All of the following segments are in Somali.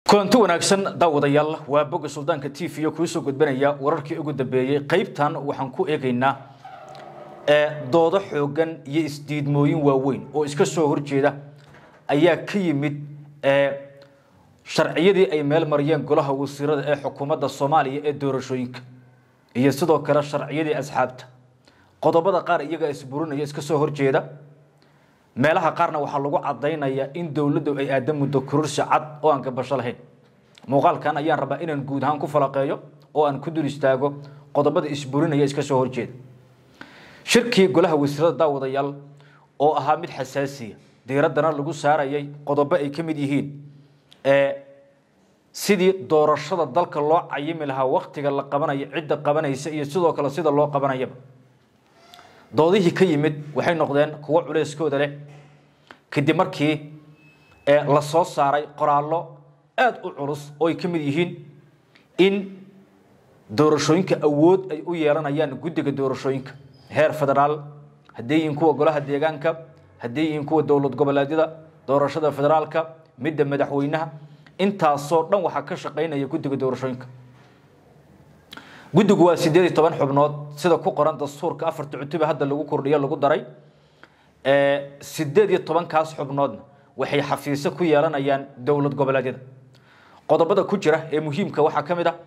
كنت wanaagsan daawadayaal waa bogga Suldaanka TV ku soo gudbinaya wararkii ugu dambeeyay qaybtan waxaan ku eegaynaa doodo xoogan iyo isdiidmooyin waaweyn oo iska soo horjeeda ayaa ka yimid sharciyadii ay meel mariyeen golaha wasiirada ee xukuumadda Soomaaliya ee doorashooyinka iyo sidoo kale sharciyadii asxaabta qodobada qaar iyaga isburinaya iska soo horjeeda meelaha qaarna waxa lagu cadeynaya in dawladdu ay aadam muddo kursi cad oo aan gabasho lahayn muuqaalkan ayaan rabaa inaan guud ahaan ku falaqeeyo oo aan ku dul istaago qodobada isburinaya iska soo horjeeda shirkii golaha wasiirada daawadayaal oo ahaa mid xasaasiya diiradana lagu saarayay qodobo ay kamid yihiin sidii doorashada dalka loo cayimi lahaa waqtiga la qabanayo cidda qabanaysa iyo sidoo kale sida loo qabanayo doodihii ka yimid waxay noqdeen kuwa culeyskooda leh kadib markii la soo saaray qoraallo aad u culus oo ay ka mid yihiin in doorashooyinka awood ay u yeelanayaan guddiga doorashooyinka heer federaal haddii in kuwa golaha deegaanka haddii in kuwa dowlad goboleedyada doorashada federaalka midda madaxweynaha intaasoo dhan waxa ka shaqeynaya guddiga doorashooyinka guddigu waa 18 xubnood sida ku qoran dastuurka 4 cutub hadda lagu kordhiyo lagu daray 18 kaas xubnoodna waxay xafiiso ku yeelanayaan dowlad goboleedyada qodobada ku jira ee muhiimka waxa kamid ah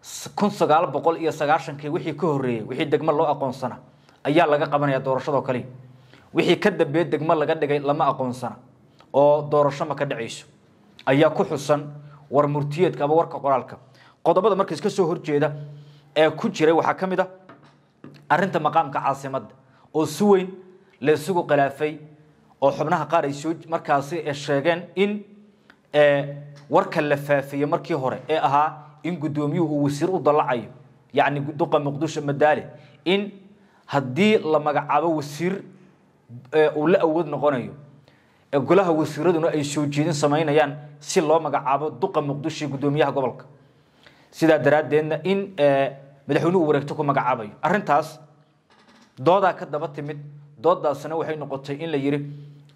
1990 wixii ka horeeyay wixii degmo loo aqoonsana ayaa laga qabanaya doorashada kale wixii ka dambeeyay degmo laga dhigay lama aqoonsana oo doorasho ma ka dhacayso ayaa ku xusan war murtiyeedka ama warka qoraalka qodobada marka iska soo horjeeda ee ku jiray waxa kamid ah arinta maqaamka caasimadda oo si weyn la isugu khilaafay oo xubnaha qaar ay soo markaasi sheegeen in warka la faafiyay markii hore ee ahaa in gudoomiyuhu uu wasiir u dalacayo yaani duqa muqdisho madaali in hadii la magacaabo wasiir uu la awood noqonayo golaha wasiiraduna ay soo jeedin sameynayaan si loo magacaabo duqa muqdisho gudoomiyaha gobolka sida daraadeedna in madaxweynuhu wareegto ku magacaabayo arintaas dooda ka daba timid doodaasna waxay noqotay in la yiri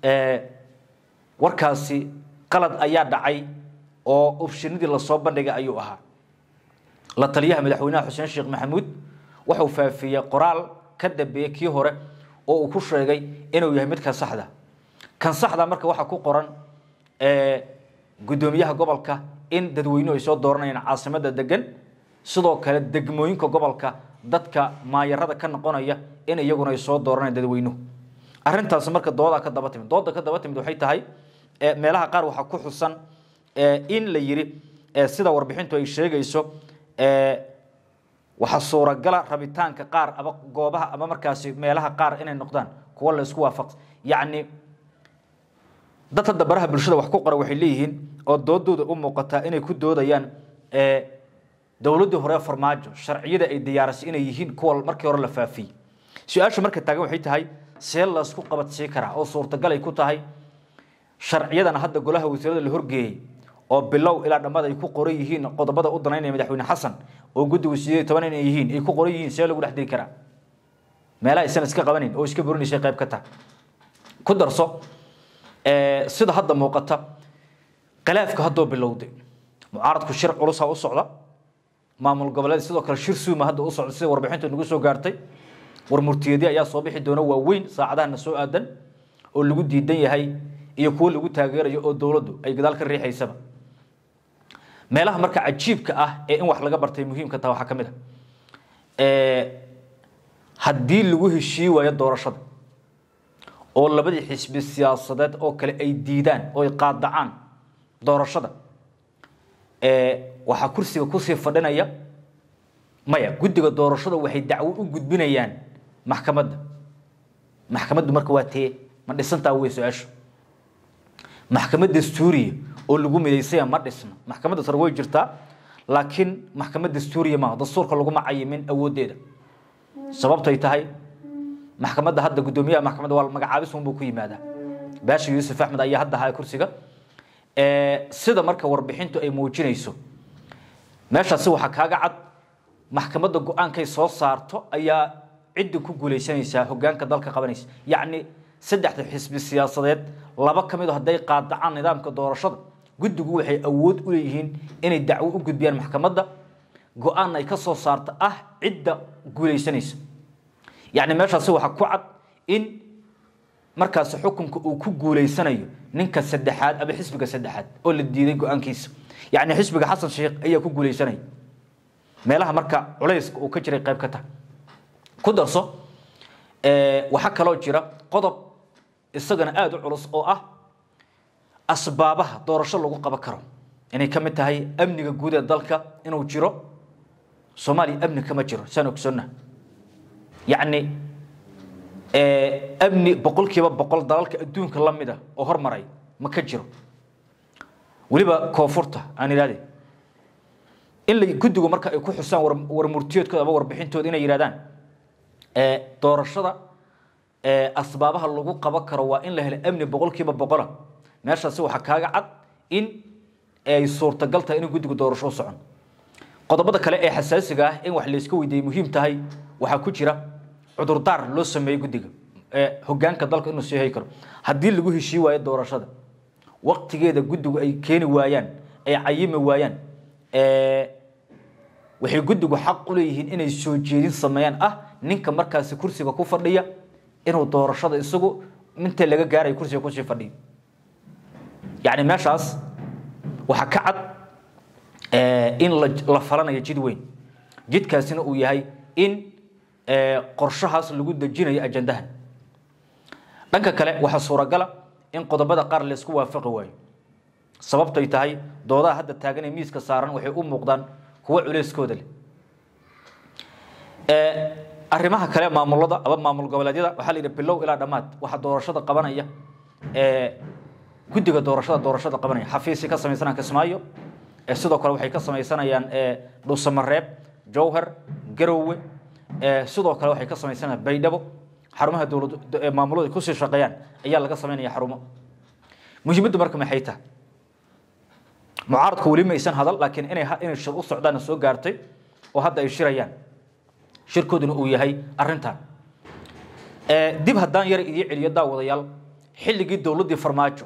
warkaasi qalad ayaa dhacay oo optionadii la soo bandhigay ayuu ahaa la taliyaha madaxweynaha Xuseen Sheekh Maxamuud wuxuu faafiyay qoraal ka dambeeyay kii hore oo uu ku sheegay inuu yahay mid ka saxda kan saxda marka waxa ku qoran gudoomiyaha gobolka in dadweynuhu ay soo dooranayaan caasimadda degan sidoo kale degmooyinka gobolka dadka maayarada ka noqonaya in iyaguna ay soo dooranayaan dadweynuhu arintaas marka dooda ka daba timid waxay tahay meelaha qaar waxa ku xusan in la yiri sida warbixintu ay sheegayso waxa suuragal rabitaanka qaar aba goobaha ama markaasi meelaha qaar inay noqdaan kuwa la isku waafaq yaani dadka dabaraha bulshada wax ku qoray waxay leeyihiin oo doodooda u muuqata inay ku doodayaan dawladda hore farmaajo sharciyada ay diyaarisay inay yihiin kuwa markii hore la faafiyay su'aasha marka taagan waxay tahay see la isku qabadsii kara oo suurtagal ay ku tahay sharciyadan hadda golaha wasiirada la horgeeyay oo bilow ilaa dhammaad ay ku qoran yihiin qodobada u danaynaya madaxweyne xasan oo guddiga 18 inay yihiin ay ku qoran yihiin see lagu dhaxdiri kara meelaha aysan iska qabanin oo iska burinaysa qayb ka tahay ku darso sida hadda muuqata khilaafka hadda bilowday mucaaradku shir culus u socda maamul goboleed sidoo kale shir suuma hadda u socda si warbixintu nagu soo gaartay war murtiyadii ayaa soo bixi doona waaweyn saacadaha soo aadan oo lagu diidan yahay iyo kuwa lagu taageerayo oo dawladdu ay gadaal ka riixaysaba meelaha marka cajiibka ah ee in wax laga bartay muhiimka taa waxa kamid ah hadii lagu heshii waayo doorashada oo labadii xisbi siyaasadeed oo kale ay diidaan oo ay qaadacaan doorashada waxa kursiga ku sii fadhinaya maya guddiga doorashada waxay dacwo u gudbinayaan maxkamaddu marka waa tee ma dhisantaa way su'aashu maxkamadda dastuuriga oo lagu mideysay ma dhisna maxkamadda sare way jirtaa laakiin maxkamadda dastuuriga ma dastuurka lagu macayimin awoodeeda sababtay tahay maxkamadda hadda gudoomiyaha maxkamadda waa magacaabis uu ku yimaada Baashi Yuusuf Axmed ayaa hadda hay kursiga sida marka warbixintu ay muujinayso meeshaas waxa kaaga cad maxkamadda go'aankay soo saarto ayaa cid ku guuleysanaysa hoggaanka dalka qabanaysa yaani saddexda xisbi siyaasadeed laba kamid ah haday qaadacaan nidaamka doorashada guddigu waxay awood u leeyihiin inay dacwo u gudbiyaan maxkamadda go'aan ay ka soo saarto cidda guuleysanaysa yani meeshaasi waxa ku cad in markaas xukunka uu ku guuleysanayo ninka saddexaad ama xisbiga saddexaad oo la diiday go'aankiisa yani xisbiga xasan sheekh ayaa ku guuleysanay meelaha marka culayska uu ka jiray qayb ka tahay ku darso waxa kale oo jira qodob isagana aad u culus oo asbaabaha doorasho lagu qaban karo inay ka mid tahay amniga guud ee dalka inuu jiro Soomaaliya amni kama jiro saan ogsonna يعني أبني بقول كيف بقول ضلالك الدون كلام ده أهر مري ما كجرو وليبا كوفرته أنا رادي اللي كده مركا يكون حسان ورمرتيات كده وربحين تودينا يرادان دور الشرع أسبابها اللجوء قبكر وإن له الأمن بقول كيف بقوله ماشى سوى حكاية عد إن يصور تقلتها إنه كده دور الشرع صعن قضبضة كلا حساس جاه إن واحد يسكوي دي مهم تهاي وحكوشرة عذر دار لو سمي جديد هجان كذلك إنه سيهاي كرو هدي اللي جوه شيء وايد دور الشرع وقت كده جد أي كين ويان أي عيم ويان وحي جد حق ليه إن السجين صميان نينك مركز كرسي وكفر ليه إنه دور الشرع السجو من تلاقي جاري كرسي وكرسي فردي يعني ما شاس وحكعت إن لفلنا يجد وين جد كاسينه وياي إن قرشهاس اللي جود الجينا أجندهن لأنك كلا وحصورة قلا إن قضبة قار اللي سكوا فقواي سبب تيتهاي دودا هذا التاجن يميز كسارن وحي مقدان هو عليس كودل الرماها كلام معمول ده أبى معمول قبل ده وحال يربلو إلى دمات واحد دورشة قبناية كنت دورشة قبناية حفيسي كسم سنة كسمايو السوداء كلام وحي كسم سنة يعني دوس مريب جوهر جروي sidoo kale waxay ka sameeyaan baydhabo xarumaha dawladda maamulada ku sii shaqeeyaan ayaa laga sameeyaa xarumo muhiimadu marka ma hayta mucaaradku wali ma aysan hadal laakiin inay shir u socdaan soo gaartay oo hadda ay shirayaan shirkooduna uu yahay arintan dib haddaan yar idii celiyo daawadayaal xilligii dawladda farmaajo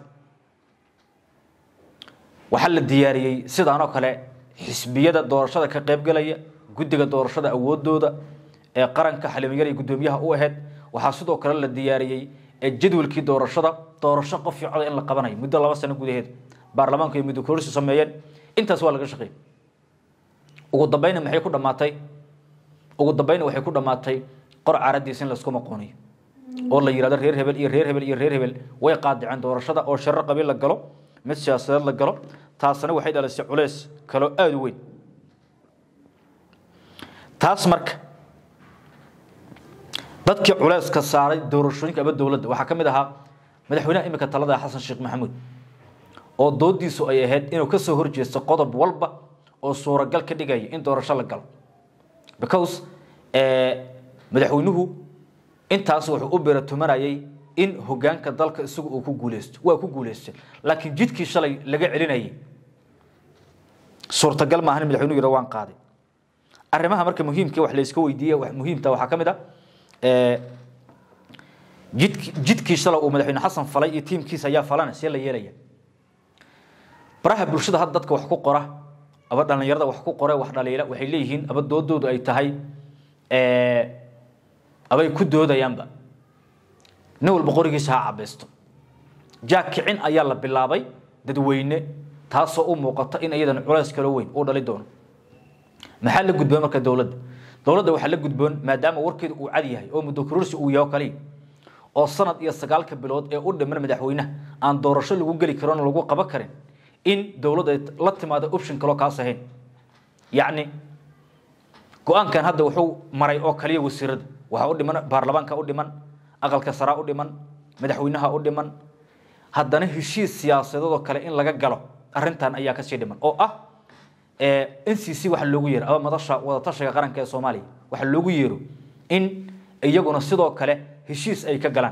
waxa la diyaariyay sidaan oo kale xisbiyada doorashada ka qayb galaya guddiga doorashada awoodooda qaranka xilimayay gudoomiyaha u ahayd waxa sidoo kale la diyaariyay jadwalkii doorashada doorasho qof fiican in la qabanayo muddo 2 sano gudaheed baarlamaanka iyo muddo kororsi sameeyeen intaas waa laga shaqeeyay ugu dambeyn waxay ku dhamaatay qor caaradiisin la isku maqooniyo oo la yiraahdo reer hebel iyo reer hebel iyo reer hebel way qaadiceen doorashada oo shirro qabiil la galo mid siyaasadeed la galo taasna waxay dhalisay culays kale aad u weyn taas marka dadkii culays ka saaray doorashooyinka dawladda waxa kamid ahaa madaxweynaha imika talada Xasan Sheekh Maxamuud oo doodiisu ay ahayd inuu ka soo horjeesto qodob walba oo suuragal ka dhigay in doorasho la galo because madaxweynuhu intaas wuxuu u beeratumanayay in hogaanka dalka isagu uu ku guuleysto waa ku guuleystay laakiin jidkii shalay laga celinayay suurtagal ma ahan madaxweynuhu rawaan qaaday arrimaha marka muhiimka wax la iska weydiiyay wax muhiimta waxa kamid jidkii shalay uu madaxweyne Xasan falay iyo tiimkiisa ayaa falana si la yeelaya baraha bulshada had dadka wax ku qora aba dhalinyarada wax ku qoray wax dhaliila waxay leeyihiin aba doodoodu ay tahay abay ku doodayaanba نول بقولكيس ها عبستو جاك كعين أيال باللابي ددوينه تاسو موقطة إن أيضا علاس كلوين أو دليدون محل جدبان مركز دولة وحل جدبان ما دام وركد وعديه أو مدكروس وياكلين أو صنط يستقال كبلود أود من مدحوينه عن دورش اللي جوجل كران اللي جوق بكرين إن دولة لط ما ده أوبشن كلا كاسهين يعني قان كان هذا وحو مري أكليه والسرد وهأود من برلمان كأود من أقل كسراء أودمان مدحوينها أودمان هذا هالشيء السياسي ده كله إن لقى جلو أرنتان أياك شيء دمان أو NCC وحلوجير أو وضطشة قرن كالصومالي وحلوجيرو إن يجون الصدق كله هالشيء أي كجلان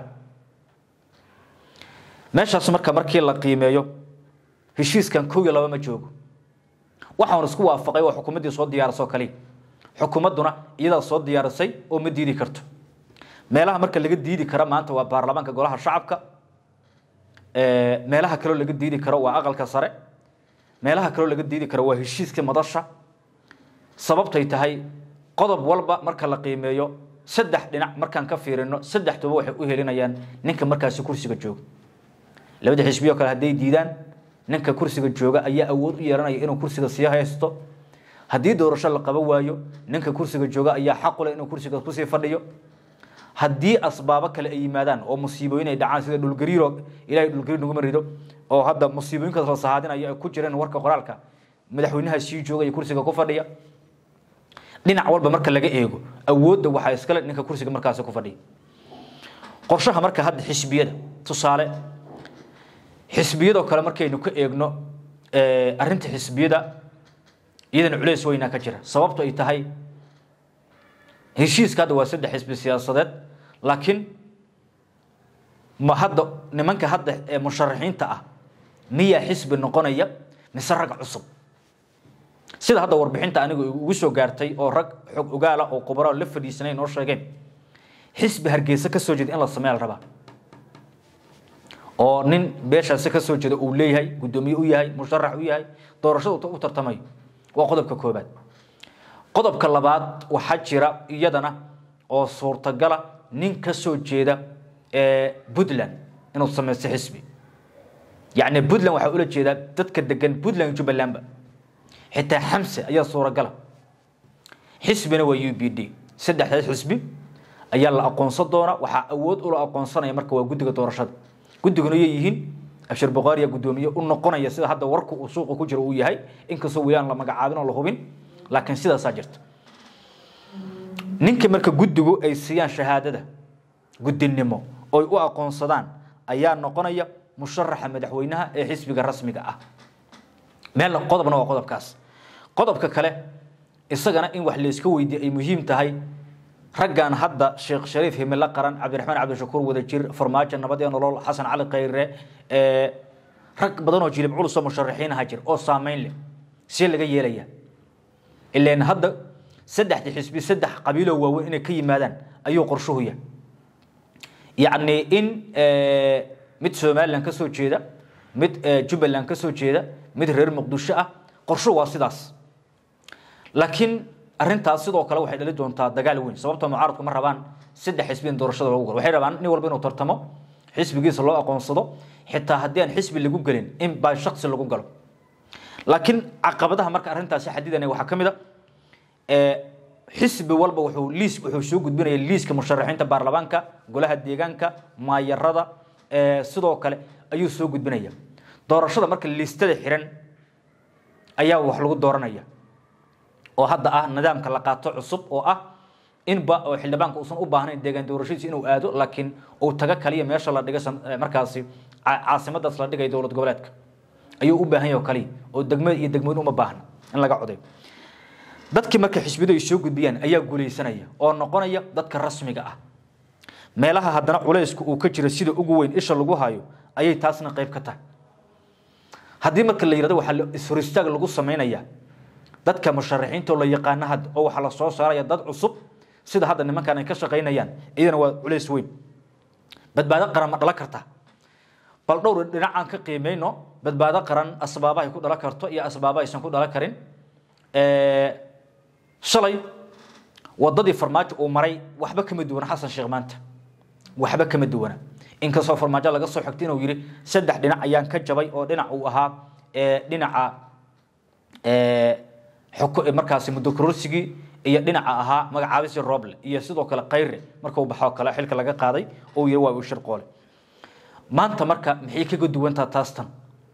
ماشى سمر كمركي القيمة يو هالشيء كان كوي لو ما جوجو وحنا نسقوا فقيه وحكومة دي صوت ديار سوكالي حكومة دونا إذا صوت ديار سي ومديري كرتو meelaha marka laga diidi karo maanta waa baarlamaanka golaha shacabka meelaha kale laga diidi karo waa aqalka sare meelaha kale laga diidi karo waa heshiiska madasha sababtay tahay qodob walba marka la qiimeeyo saddex dhinac markaan ka fiirino saddexduba waxay u helinayaan ninka markaas kursiga jooga labada xisbiyo kale haday diidaan ninka kursiga jooga ayaa awood u yeelanaya inuu kursiga sii haysto hadii doorasho la qaban waayo ninka kursiga jooga ayaa xaq u leh inuu kursiga ku sii fadhiyo hadii asbaabo kale ay yimaadaan oo musiibooyin ay dhacaan sida dhul gariiro ilaahay dhul gariir nagu marido oo hadda musiibooyinka la sahaadinayo ay ku jireen warka qoraalka madaxweynaha sii jooga iyo kursiga ku fadhiya dhinac walba marka laga eego awoodda waxa iska leh ninka kursiga markaas ku fadhiya qorshaha marka hadda xisbiyada tusaale xisbiyada kale markaynu ka eegno arinta xisbiyada iyadana culeys weyna ka jira sababtu ay tahay heshiiska hadda waa saddex xisbi siyaasadeed laakiin ma hadda nimanka hadda ee musharaxiinta ah miya xisbi noqonaya mise rag cusub sida hadda warbixinta anigu ugu soo gaartay oo rag xog ogaala oo khubaro la fadhiisanay noo sheegeen xisbi Hargeysa ka soo jeeda in la sameeyo raba oo nin beeshaas ka soo jeeda uu leeyahay gudoomiye u yahay musharax u yahay doorashada u tartamay waa qodobka koobaad qodobka labaad waxa jira iyadana oo suurtagal nin ka soo jeeda Puntland inuu sameeyo xisbi يعني Puntland waxa ula jeeda dadka degan Puntland Jubaland xitaa xamse ayaa suuragal xisbina waa UPD saddexdaas xisbi ayaa la aqoonsan doona waxa awood u la aqoonsanaya marka waa guddiga doorashada guddiguna yihiin Abshir Boqaariya gudoomiye u noqonaya sida hadda warku uu suuqa ku jiro uu yahay inkastoo wiilaan la magacaabin oo la hubin laakiin sidaas jirta ninka marka guddigu ay siiyaan shahaadada guddinimo oo u aqoonsadaan ayaa noqonaya musharaxa madaxweynaha ee xisbiga rasmiga ah meel qodobna waa qodobkaas qodobka kale isagana in wax la iska weydiiyo ay muhiim tahay raggan hadda Sheekh Shariif Himila Qaran Cabdiraxmaan Cabdishakuur Wadajir Farmaajo nabad iyo nolol Xasan Cali Khayre rag badan oo jilib culus oo musharaxiin hajir oo saameyn leh si laga yeelaya ilaa hadda saddex xisbi saddex qabiilo waaweyn inay ka yimaadaan ayuu qorshuhu yahay يعني إن مد سومالان كسو جيدا مد جبلان كسو جيدا مد رير مقدوشة قرشو واسداس لكن أرنتا سيدو كلا waxay dhali doontaa dagaal weyn sababtoo mucaaradku ma rabaan saddex xisbiin doorashada lagu galo waxay rabaan in walba inuu tartamo xisbigiisa loo aqoonsado xitaa haddii aan xisbi lagu galin in baa shakhsi lagu galo laakiin caqabadaha marka arintaasi xadidanay waxa kamid ah xisbi walba wuxuu soo gudbinaya liiska musharaxiinta baarlamaanka golaha deegaanka maayarada sidoo kale ayuu soo gudbinaya doorashada marka liistada xiran ayaa wax lagu dooranaya oo hadda ah nidaamka la qaato cusub oo ah in ba xildhibaanka uusan u baahnayn deegaan doorashadiisa inuu aado laakiin uu taga kaliya meesha la dhigay markaasi caasimadaas la dhigay dowlad goboleedka ayuu u baahan yahay kaliya oo degmada uma baahna in laga codeeyo dadkii marka xisbiyadu ay soo gudbiyaan ayaa guuleysanaya oo noqonaya dadka rasmiga ah meelaha haddana culeysku uu ka jiro sida ugu weyn isha lagu hayo ayay taasna qayb ka tahay haddii marka la yiraahdo waxa isfuristaag lagu sameynaya dadka musharaxiinta la yaqaan had oo waxa la soo saaraya dad cusub sida hadda nimankan ay ka shaqeynayaan iyana waa culeys weyn badbaado qaran ma dhala karta bal dhowr dhinacan ka qiimeeyno badbaado qaran asbaabaha ay ku dhala karto iyo asbaabaha aysan ku dhala karin shalay wadadii Farmaajo oo maray waxba kama duwan Xasan Sheekh maanta waxba kama duwana in ka soo Farmaajo laga soo xigtay inuu yiri saddex dhinac ayaan ka jabay oo dhinac uu ahaa dhinaca markaasi muddo kororsigii iyo dhinaca ahaa magacaabisi Roble iyo sidoo kale Khayre marka uu baxo kala xilka laga qaaday oo yiri waa uu shirqoole maanta marka maxay kaga duwantaa taastan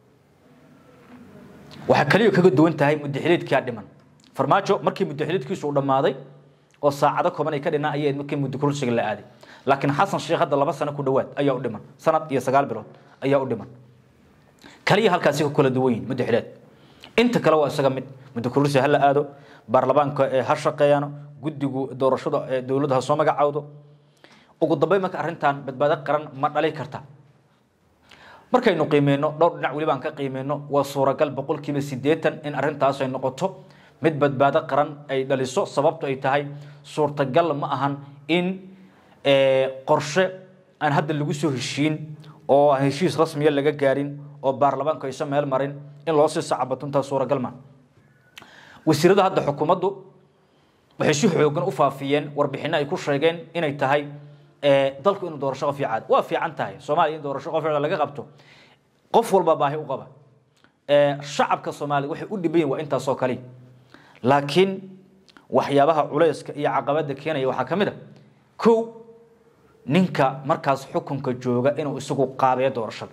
waxa kaliya kaga duwan tahay muddaxileedkii dhiman Farmaajo markii muddaxileedkiisu u dhamaaday oo saacado kooban ay ka dhinaa ayay markii muddo kororsiga la aaday laakiin Xasan Sheekh hadda 2 sano ku dhawaad ayaa u dhiman sanad iyo 9 bilood ayaa u dhiman kaliya halkaas ku kala duwan muddaxileed inta kale waa isaga mid muddo kororsiga hal aado baarlamaanka ha shaqeeyano guddigu doorashada dawladda soo magacaawdo ugu dambeyn marka arintan badbaado qaran ma dhalay karta markaynu qiimeeyno dhowr dhinac wali baan ka qiimeeyno waa suuragal 80% in arintaas ay noqoto mid badbaado qaran ay dhaliso sababtu ay tahay suurtagal ma ahan in qorshe aan hadda lagu soo heshiin oo heshiis rasmi ah laga gaarin oo baarlamaanka ay meel marin in loo sii sacabatunta suuragal ma wasiirada hadda xukuumaddu waxay si xoogan u faafiyeen warbixin ay ku sheegeen inay tahay dalku inuu doorasho fiican waa fiican tahay Soomaaliya in doorasho fiican laga qabto qof walba baahi u qaba shacabka Soomaaliya waxay u dhibayeen waa intaas oo kale laakiin waxyaabaha culayska iyo caqabada keenaya waxa kamid ah ko ninka markaas xukunka jooga inuu isagu qaabeeyo doorashada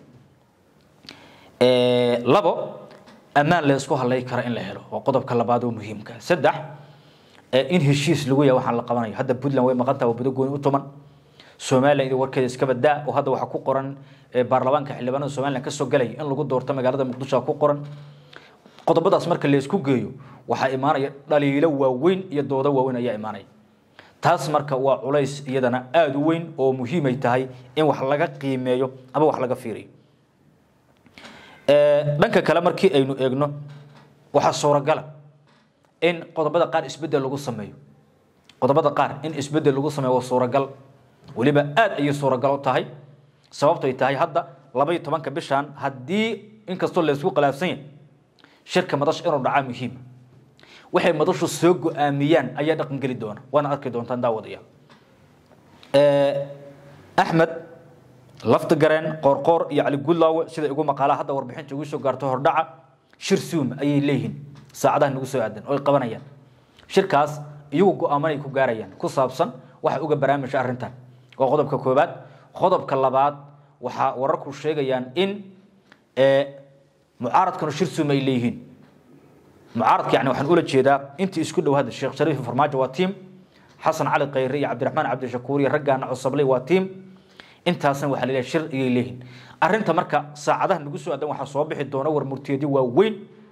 labo amaan la isku halay kara in la helo oo qodobka labaad oo muhiimka saddex in heshiis lagu yahay waxaan la qabanayo hadda Puntland way maqantaa wada gooni u tuman Soomaaliya iyo warkeeda iska badaa oo hadda waxa ku qoran baarlamaanka xildhibaanada Soomaaliya ka soo galay in lagu doorto magaalada Muqdisho ku qoran qodobadaas marka la isku geeyo waxa imaanaya dhaliilo waaweyn iyo doodo waaweyn ayaa imaanaya taas marka waa culays iyadana aad u weyn oo muhiim ay tahay in wax laga qiimeeyo ama wax laga fiiriyo dhanka kale markii aynu eegno waxa suuragal in qodobada qaar isbedel lagu sameeyo qodobada qaar in isbedel lagu sameeyo suuragal waliba aad ay suuragal u tahay sababtoo ay tahay hadda 12 bishan hadii inkastoo la isku khilaafsan yahay shirka madash inuu dhaca muhiim waxay madashu soo go'aamiyaan ayaa dhaqan gali doona waana arki doontaan daawadayaal Ahmed Laftagareen Qorqor iyo Ali Gudlaawe sida ugu maqaalaha hadda warbixinta ugu soo gaarto hordhaca shir suum ayay leeyihiin saacadaha nagu soo aadan oo qabanayaan shirkaas iyagu go'aamanay ku gaarayaan ku saabsan waxa uga barnaamijka arrintan oo qodobka koobaad qodobka labaad waxa wararku sheegayaan in mucaaradkan shir suum ay leeyihiin mucaaradka yani waxaan ula jeedaa intii isku dhow hada Sheekh Shariif Farmaajo waa team Xasan Cali Qayri iyo Cabdiraxmaan Cabdi Shakuur iyo raggaana Cusubley waa team intaasna waxa leeyahay shir ay leeyihiin arrinta marka saacadaha nagu soo aadan waxa soo bixi doona war murtiyadi waa weyn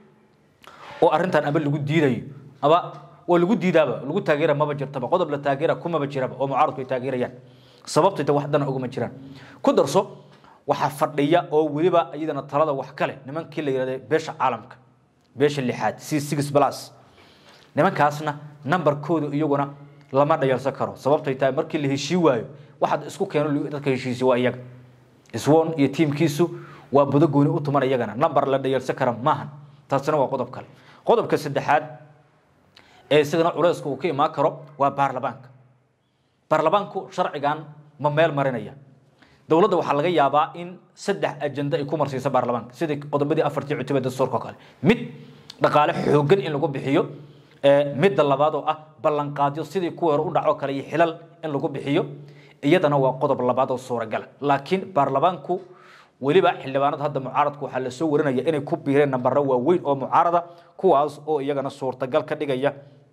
oo arrintan aba lagu diidayo aba oo lagu diidaaba lagu taageera maba jirtaba qodob la taageera kuma ba jiraba oo mucaaradku ay taageerayaan sababtay wax dana ugu ma jiraan ku darso waxa fadhiya oo waliba iyadana talada wax kale nimankii la yiraahdo beesha caalamka beesha lixaad C6+ nimankaasna numberkoodu iyaguna lama dhayalsan karo sababtay tahay markii la heshii waayo waxa isku keeno dadka heshiisi waa iyaga iswoon iyo teamkiisu waa budo gooni u tuman iyagana number la dhayalsan karo maahan taasina waa qodob kale qodobka saddexaad isagana culaysku uu ka imaan karo waa baarlamaanku sharcigan ma meel marinaya dawladda waxa laga yaabaa in saddex ajenda ay ku marsiiso baarlamaanka sidii qodobadii afartii cutubada dastuurka kale mid dhaqaale xoogan in lagu bixiyo mid labaad oo ah ballan qaadyo sidii kuwa hore u dhaco kale iyo xilal in lagu bixiyo iyadana waa qodob labaad oo suuragal laakiin baarlamaanku waliba xildhibaanada hadda mucaaradku waxa la soo warinaya inay ku biireen nambaro waaweyn oo mucaarada kuwaas oo iyagana suurtagal ka dhigaya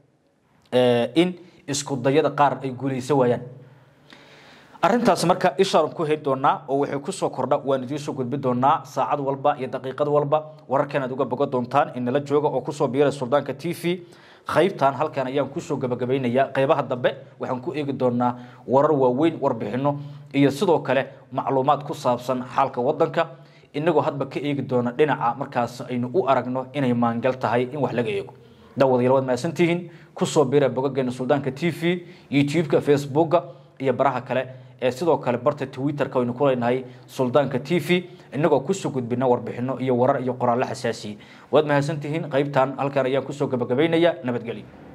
in isku dayada qaar ay guuleysan waayaan arrintaas marka ishaarun ku heed doonaa oo waxay ku soo kordha waan idin soo gudbi doonaa saacad walba iyo daqiiqad walba wararkan aad uga bogo doontaan in la joogo oo ku soo biiray Suldaanka TV qaybtan halkan ayaan ku soo gabagabeynaya qaybaha dambe waxaan ku eegi doonaa warar waaweyn warbixino iyo sidoo kale macluumaad ku saabsan xaalka wadanka inagoo hadba ka eegi doona dhinaca markaas aynu u aragno inay maangal tahay in wax laga eego daawadayaal wad maasantihiin ku soo biiray bogageena Suldaanka TV YouTube-ka Facebook-ka iyo baraha kale sidoo kale barta Twitter-ka aynu ku leenahay Suldaanka TV inagoo ku soo gudbina warbixino iyo warar iyo qoraal xasaasi wad maasantihiin qaybtan halkan ayaan ku soo gabagabeynaya nabadgelyo